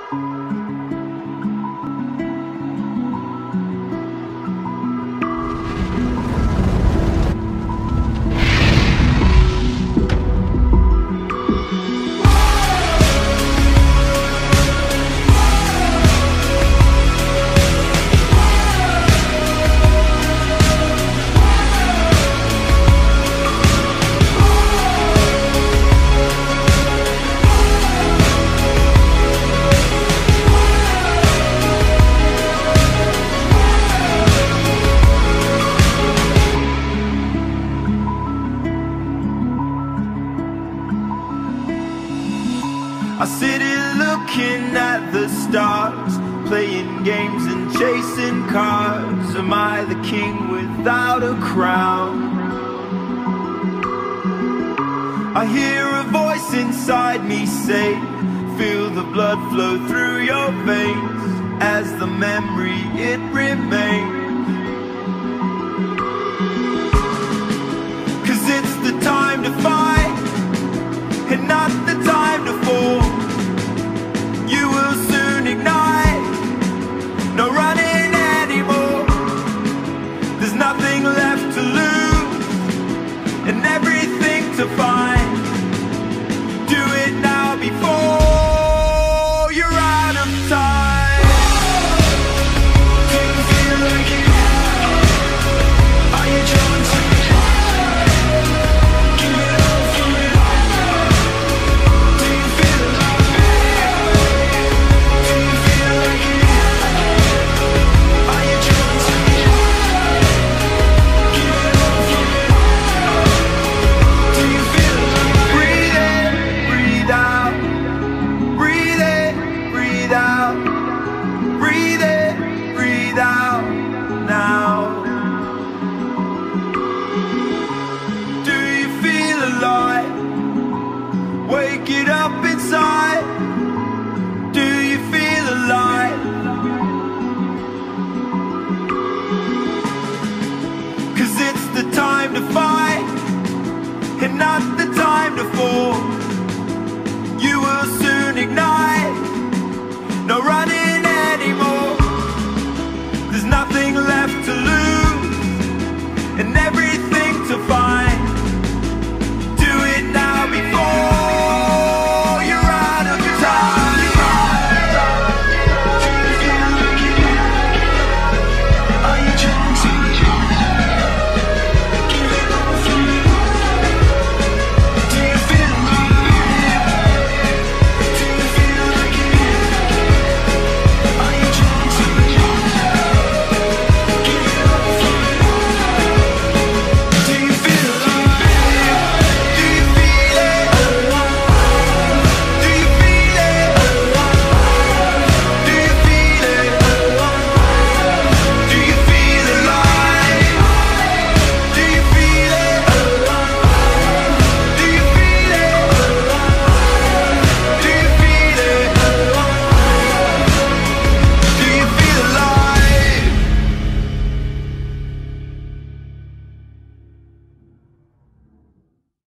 I sit here looking at the stars, playing games and chasing cars. Am I the king without a crown? I hear a voice inside me say, feel the blood flow through your veins, as the memory it remains. 'Cause it's the time to fight, and not the time to fall. You will soon ignite, no running anymore. There's nothing left to lose, and everything to find. Do it now before you're out of time. Do you feel like you have? Are you drawn to it? Give it all for it. Do you feel alive? Do you feel like you have? Are you drawn to it? Give it all for it. Do you feel alive? Breathe in, breathe out. Breathe in, breathe out. Breathe in, breathe out now. Do you feel alive? Wake it up inside. Do you feel alive? 'Cause it's the time to fight, and not the time to fall.